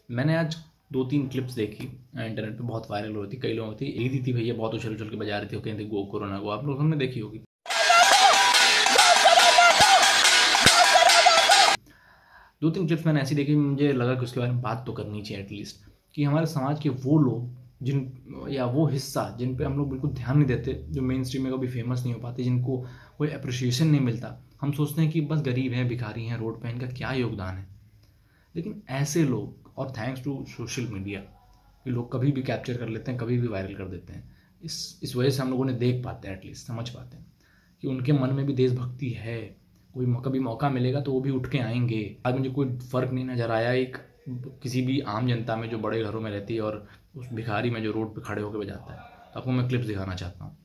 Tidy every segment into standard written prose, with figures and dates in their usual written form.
मैंने आज 2-3 क्लिप्स देखी इंटरनेट पे, बहुत वायरल हो रही थी। कई लोगों की ईदी थी भैया, बहुत उछल उछल के बजा रही थी, वो कहते गो कोरोना गो। आप लोग हमने देखी होगी। दो तीन क्लिप्स मैंने ऐसी देखी, मुझे लगा कि उसके बारे में बात तो करनी चाहिए एटलीस्ट, कि हमारे समाज के वो लोग जिन या वो हिस्सा जिन पे हम लोग बिल्कुल ध्यान नहीं देते, जो मेन स्ट्रीम में कभी फेमस नहीं हो पाते, जिनको कोई अप्रिशिएशन नहीं मिलता। हम सोचते हैं कि बस गरीब हैं, भिखारी हैं, रोड पे, इनका क्या योगदान है। लेकिन ऐसे लोग, और थैंक्स टू सोशल मीडिया, ये लोग कभी भी कैप्चर कर लेते हैं, कभी भी वायरल कर देते हैं। इस वजह से हम लोगों ने देख पाते हैं, एटलीस्ट समझ पाते हैं कि उनके मन में भी देशभक्ति है। कोई कभी मौका मिलेगा तो वो भी उठ के आएंगे। आज मुझे कोई फ़र्क नहीं नज़र आया एक किसी भी आम जनता में जो बड़े घरों में रहती है और उस भिखारी में जो रोड पे खड़े होकर बजाता है। तो आपको मैं क्लिप्स दिखाना चाहता हूँ।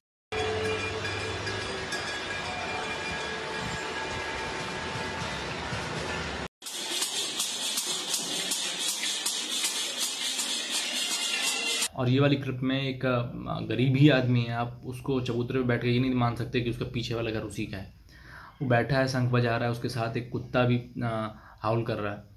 और ये वाली क्लिप में एक गरीब ही आदमी है, आप उसको चबूतरे पे बैठ के ये नहीं मान सकते कि उसका पीछे वाला घर उसी का है। वो बैठा है, शंख बजा रहा है, उसके साथ एक कुत्ता भी हाउल कर रहा है।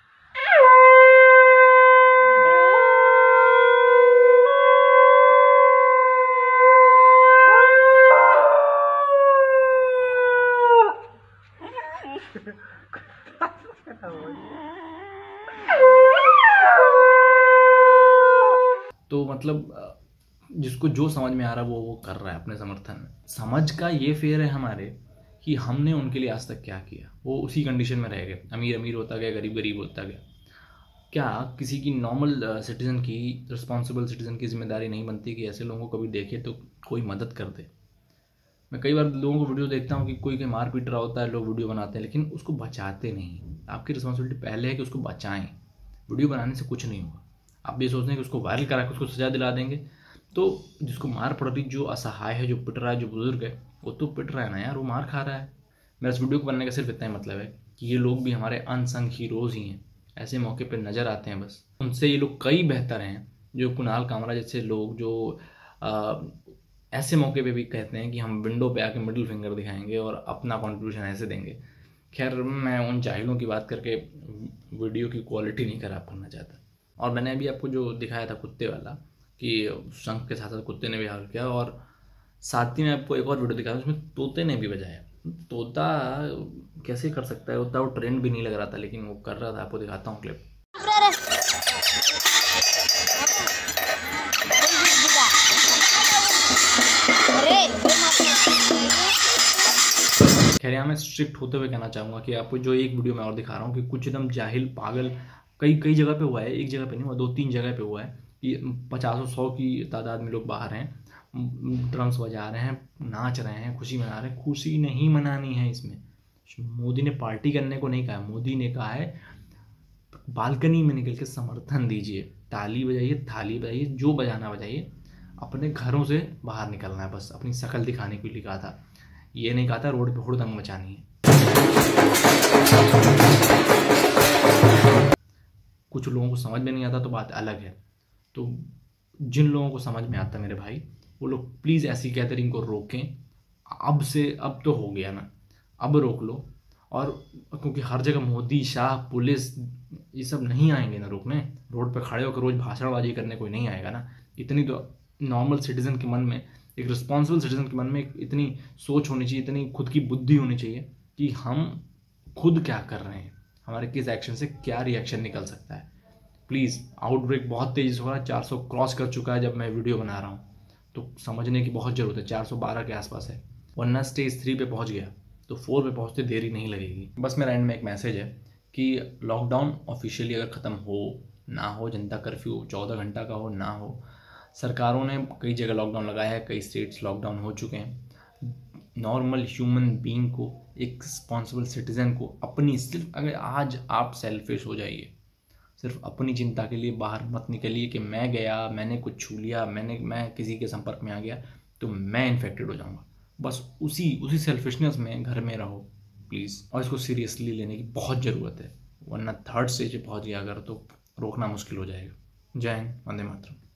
तो मतलब जिसको जो समझ में आ रहा है वो कर रहा है अपने समर्थन में। समझ का ये फेर है हमारे कि हमने उनके लिए आज तक क्या किया। वो उसी कंडीशन में रह गए, अमीर अमीर होता गया, गरीब गरीब होता गया। क्या किसी की नॉर्मल सिटीजन की, रिस्पॉन्सिबल सिटीजन की जिम्मेदारी नहीं बनती कि ऐसे लोगों को कभी देखे तो कोई मदद कर दे। मैं कई बार लोगों को वीडियो देखता हूँ कि कोई मार पीट रहा होता है, लोग वीडियो बनाते हैं लेकिन उसको बचाते नहीं। आपकी रिस्पॉन्सिबिलिटी पहले है कि उसको बचाएं। वीडियो बनाने से कुछ नहीं होगा। आप ये सोचते हैं कि उसको वायरल करा के उसको सजा दिला देंगे, तो जिसको मार पड़ रही, जो असहाय है, जो पिट रहा है, जो बुजुर्ग है, वो तो पिट रहा है ना यार, वो मार खा रहा है। मेरा इस वीडियो को बनने का सिर्फ इतना ही मतलब है कि ये लोग भी हमारे अनसंग हीरोज ही हैं। ऐसे मौके पर नज़र आते हैं बस। उनसे ये लोग कई बेहतर हैं, जो कुणाल कामरा जैसे लोग, जो ऐसे मौके पे भी कहते हैं कि हम विंडो पे आके मिडिल फिंगर दिखाएंगे और अपना कंट्रीब्यूशन ऐसे देंगे। खैर, मैं उन जाहिलों की बात करके वीडियो की क्वालिटी नहीं खराब करना चाहता। और मैंने अभी आपको जो दिखाया था कुत्ते वाला, कि शंख के साथ साथ कुत्ते ने भी हाल किया, और साथ ही में आपको एक और वीडियो दिखाया उसमें तोते ने भी बजाया। तोता कैसे कर सकता है, उतना वो ट्रेंड भी नहीं लग रहा था, लेकिन वो कर रहा था। आपको दिखाता हूँ क्लिप। खैर, यहाँ मैं स्ट्रिक्ट होते हुए कहना चाहूँगा कि आपको जो एक वीडियो मैं और दिखा रहा हूँ कि कुछ एकदम जाहिल पागल, कई जगह पे हुआ है, एक जगह पे नहीं हुआ, 2-3 जगह पे हुआ है कि 50-100 की तादाद में लोग बाहर हैं, ड्रम्स बजा रहे हैं, नाच रहे हैं, खुशी मना रहे हैं। खुशी नहीं मनानी है इसमें। मोदी ने पार्टी करने को नहीं कहा, मोदी ने कहा है बालकनी में निकल के समर्थन दीजिए, ताली बजाइए, थाली बजाइए, जो बजाना बजाइए, अपने घरों से बाहर निकलना है, बस अपनी शक्ल दिखाने के लिए कहा था। ये नहीं कहा था रोड पे हुड़दंग मचानी है। कुछ लोगों को समझ में नहीं आता तो बात अलग है। तो जिन लोगों को समझ में आता मेरे भाई, वो लोग प्लीज़ ऐसी गैदरिंग को रोकें। अब तो हो गया ना, अब रोक लो। और क्योंकि हर जगह मोदी, शाह, पुलिस, ये सब नहीं आएंगे ना रोकने। रोड पे खड़े होकर रोज भाषणबाजी करने कोई नहीं आएगा ना। इतनी तो नॉर्मल सिटीजन के मन में, एक रिस्पॉन्सिबल सिटीजन के मन में इतनी सोच होनी चाहिए, इतनी खुद की बुद्धि होनी चाहिए कि हम खुद क्या कर रहे हैं, हमारे किस एक्शन से क्या रिएक्शन निकल सकता है। प्लीज़, आउटब्रेक बहुत तेज़ी से हो रहा है, 400 क्रॉस कर चुका है जब मैं वीडियो बना रहा हूँ, तो समझने की बहुत ज़रूरत है। 412 के आसपास है, वरना स्टेज 3 पे पहुँच गया तो 4 पे पहुँचते देरी नहीं लगेगी। बस मेरा एंड में एक मैसेज है कि लॉकडाउन ऑफिशियली अगर ख़त्म हो ना हो, जनता कर्फ्यू 14 घंटा का हो ना हो, सरकारों ने कई जगह लॉकडाउन लगाया है, कई स्टेट्स लॉकडाउन हो चुके हैं। नॉर्मल ह्यूमन बीइंग को, एक रिस्पॉन्सिबल सिटीज़न को अपनी, सिर्फ अगर आज आप सेल्फिश हो जाइए, सिर्फ अपनी चिंता के लिए बाहर मत निकलिए कि मैं गया, मैंने कुछ छू लिया, मैं किसी के संपर्क में आ गया तो मैं इन्फेक्टेड हो जाऊंगा। बस उसी सेल्फिशनेस में घर में रहो प्लीज़। और इसको सीरियसली लेने की बहुत ज़रूरत है, वरना थर्ड स्टेज पे पहुंच गया अगर तो रोकना मुश्किल हो जाएगा। जय हिंद, वंदे मातरम।